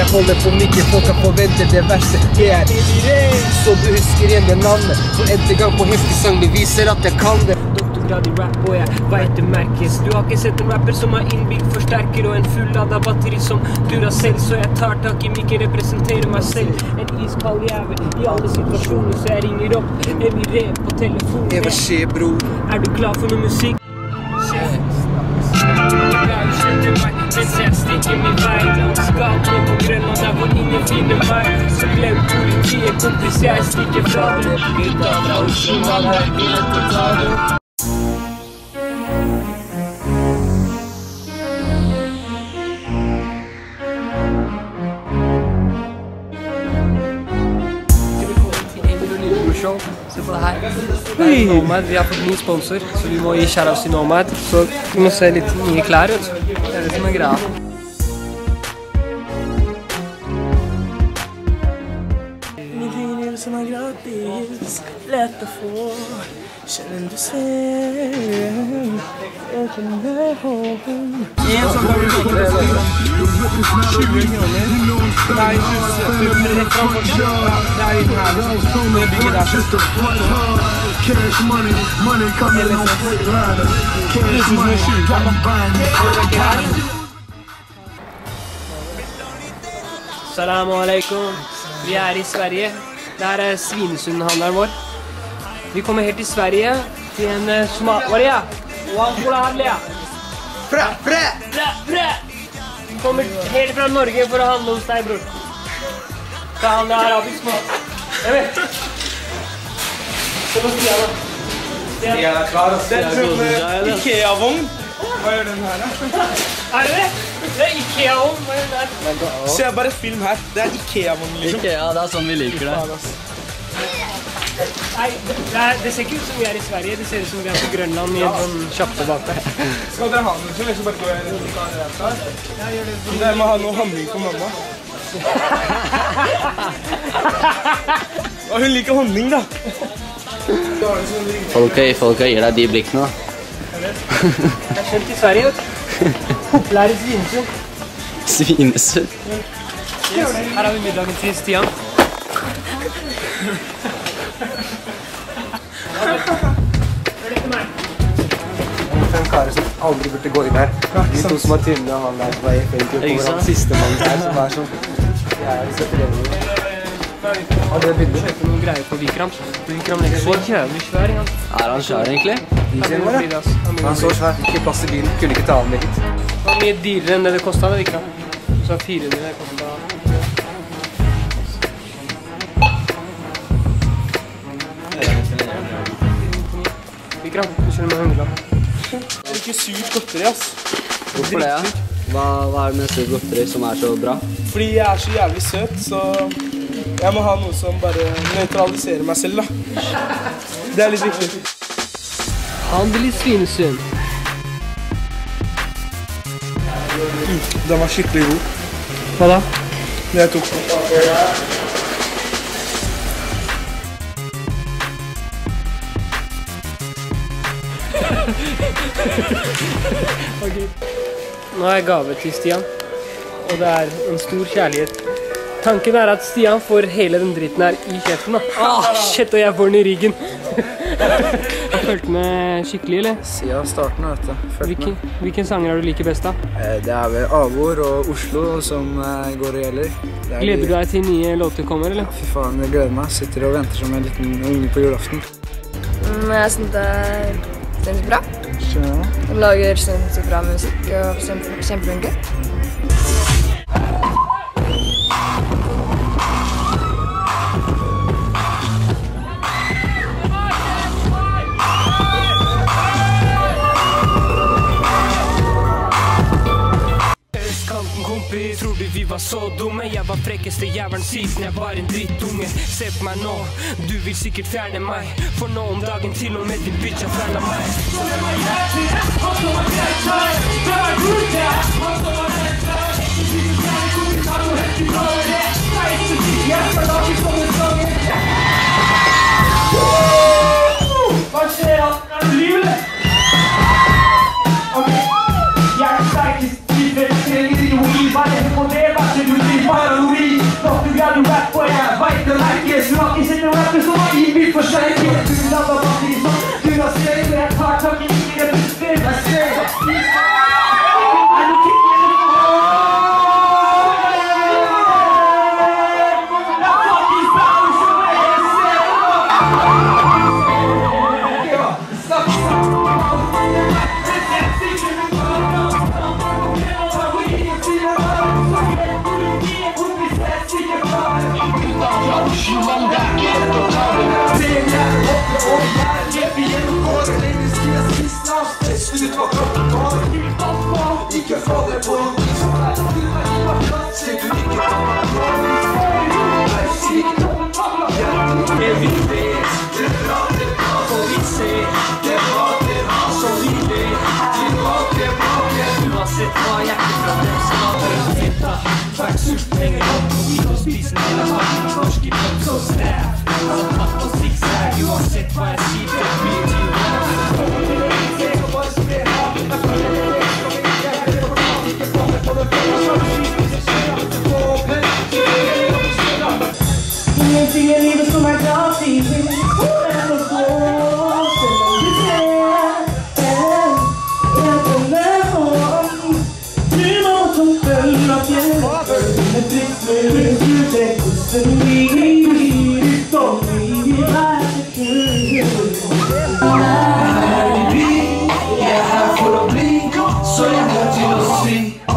holder på mikken, folk kan forvente det verste. Jeg er så du husker igjen det navnet. For endte gang på heftig sang, det viser at jeg kan det. Doktorgrad i rap, og jeg vet det merkes. Du har ikke sett en rapper som har innbygd forsterker og en fulladet batteri som Duracell. Så jeg tar tak i mikken, representerer meg selv. En iskald jævel i alle situasjoner, så jeg ringer opp. Jeg vil re på telefonen. Hva skjer, bro? Er du klar for noe musikk? Mens jeg stikker min vei langs gaten på Grønland, der hvor ingen finner meg. Så glem politiet, kompis, jeg stikker fra det. Gutta fra Oslo, man har ikke lett å ta det. Se på det her. Det er Nomad. Vi har fått ny sponsor, så vi må gi shoutouts til Nomad. Så vi må se litt nye klær ut. Det er det som er greia. Midler som er gratis, lett å få. Kjenner du ser, jeg kjenner hånden. En sånn kan vi få det. 20 kroner. Nei, 20 rett fram for det. Det er litt her, liksom. Det bygger der. Cash money, money coming on free rider. Cash money, got my band. Assalamu alaikum. Vi er i Sverige. Dette er Svinesundhandleren vår. Vi kommer helt til Sverige til en Somalia. Vi kommer helt fra Norge for å handle hos deg, bror. Skal handle arabisk mat. Jeg vet. Se på Stian, da. Stian er klar. Det er sånn Ikea-vogn. Hva gjør den her, da? Er det det? Det er Ikea-vogn. Hva gjør den her? Se bare film her. Det er Ikea-vogn, liksom. Ikea, det er sånn vi liker det. Nei, det ser ikke ut som vi er i Sverige. Det ser ut som vi er på Grønland i en sånn kjappe bak der. Skal dere ha noe, så bare gå her og ta det her. Jeg må ha noe handling for mamma. Og hun liker honning, da. Folka gir deg de blikkene, da. Jeg er kjent i Sverige, vet du. Populær i Svinesund. Svinesund? Her har vi middagen til Stian. Fem karer som aldri burde gå inn her. De to som har tynnet og han der som var i fake over han siste mannen her som er sånn. Jeg er så trevlig. Har dere bilder? Kjøper noen greier på Vikram. Vikram legger så jævlig svær i han. Er han svær egentlig? Han er så svær. Ikke plass i bilen. Kunne ikke ta han med hit. Det var mye dyrere enn det det kostet det, Vikram. Så 400 det kostet. Vikram, du kjører med 100. Det er ikke surt godteri, ass. Hvorfor det, ja? Hva er det med surt godteri som er så bra? Fordi jeg er så jævlig søt, så jeg må ha noe som bare nøytraliserer meg selv, da. Det er litt viktig. Handel i Svinesund. Den var skikkelig god. Hva da? Det jeg tok på. Okay. Nå har jeg gave til Stian, og det er en stor kjærlighet. Tanken er at Stian får hele den dritten her i kjeften, da. Shit, og jeg får den i ryggen. Har følt med skikkelig, eller? Siden starten, vet du. Hvilken sanger er du liker best, da? Det er vel Avor og Oslo som går og gjelder. Gleder du deg til nye låter kommer, eller? Ja, fy faen, jeg gleder meg. Sitter og venter som en liten unge på julaften. Jeg synes det er bra. De lager sinnssykt bra musikk og kjempeflinke. Trodde vi var så dumme. Jeg var frekkeste jævelen siden jeg var en drittunge. Se på meg nå, du vil sikkert fjerne meg. For nå om dagen til og med din bitch har fjernet meg. Hva skjer da? Er du liv, eller? Ok, jeg er sterkest. Bare på det, bare du blir bare en rap, og jeg vet det merkes. Du har ikke sett en rapper som har innbytt for seg. Du lander batteri som du har skrevet, og jeg tar tak i det puster. Jeg skrev. Ikke få det på en vis som er til meg i hvert fall. Ser du ikke på meg på en vis? Det vi vet, det er bra, for vi ser. Det var som vi vet. Tilbake. Uansett hva jeg ikke fra dem som har hørt dette. Takk sult, penger opp på tid og spisen hele hatten. Norsk i pop så snæv. Tatt på zigzag, uansett hva jeg sier. Det blir til ingenting i livet som er gratis. Det er noe godt, du ser. Jeg kommer om. Du må toppen av hjelpen. Med tristler du tenker hvordan vi som vi er jeg er her for å bli, så jeg må til å si.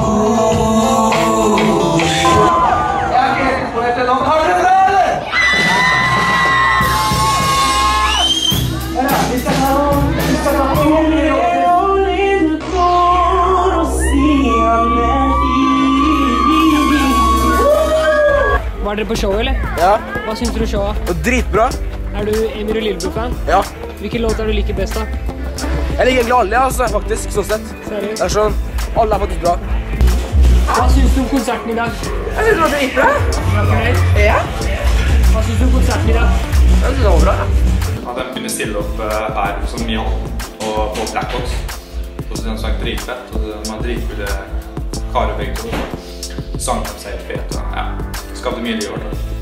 Jeg er ikke helt på dette navnet. Har dere det? Var dere på show, eller? Ja. Hva synes du showet? Dritbra. Er du Emir og Lillebro-fan? Ja. Hvilken låt er du liker best da? Jeg liker egentlig alle, altså, faktisk, sånn sett. Seriøst? Det er sånn, alle er faktisk bra. Hva synes du om konserten i dag? Jeg synes det var dritbra. Ja. Hva synes du om konserten i dag? Jeg synes det var bra. At de kunne stille opp her som Jan og på Blackbox. Og så de sang dritfett, og de var dritkule karer begge to. Sang de seg helt fet, og ja, skapte mye liv.